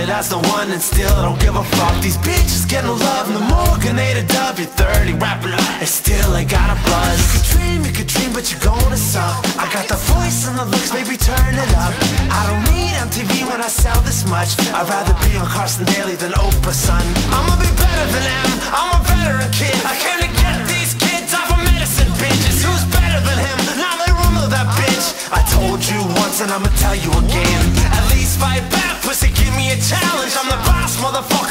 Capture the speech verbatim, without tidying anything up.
started as the one and still I don't give a fuck. These bitches getting love and the Morgan ate a dub. You're thirty, rapping up, and still ain't got a buzz. You could dream, you could dream, but you're gonna suck. I got the voice and the looks, maybe turn it up. I don't need M T V when I sell this much. I'd rather be on Carson Daly than Oprah, son. I'ma be better than them, I'm a veteran kid. I came to get these kids off of medicine, bitches. Who's better than him? Now they rumble that bitch. I told you once and I'ma tell you again. At least fight back, pussy, give me a challenge. I'm the boss, motherfucker.